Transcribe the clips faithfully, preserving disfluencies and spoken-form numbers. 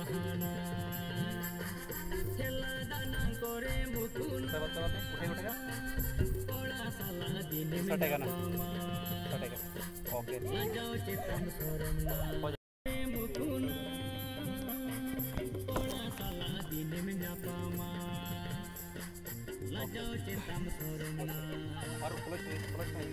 सटेगा ना, सटेगा। ओके। और फ्लश फ्लश नहीं।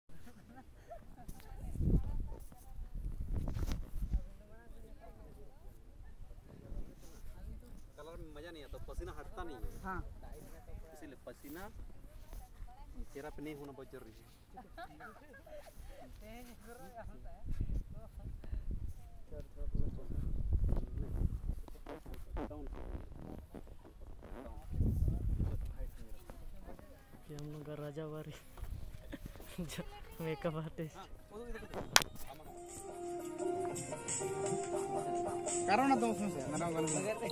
कलर में मजा नहीं आता, पसीना हटता नहीं है। हाँ। इसीलिए पसीना चेहरा पे नहीं होना बहुत जरूरी है। हम लोग का राजा वारी मेकअप आर्टिस्ट करो ना तो उसमें से मेरा गल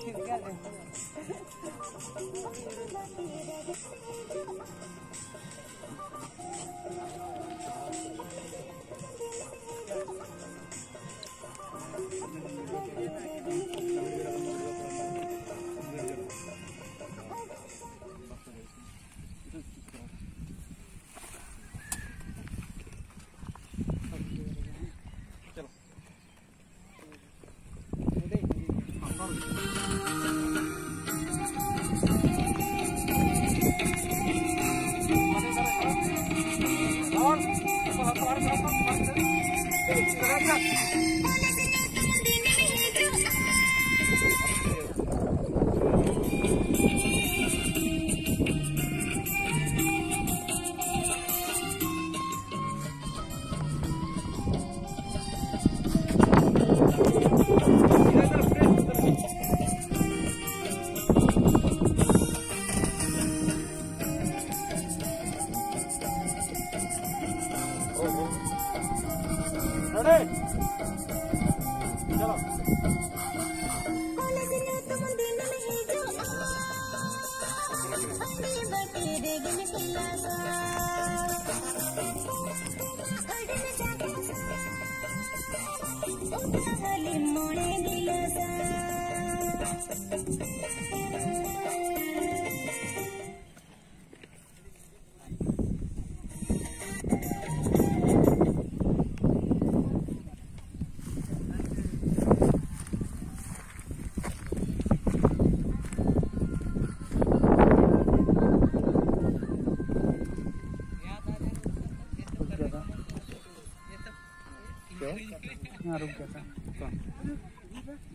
रुक गया था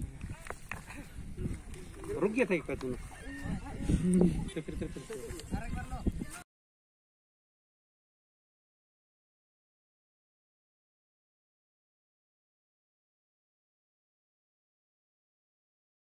रुक गया था एक तूने फिर फिर फिर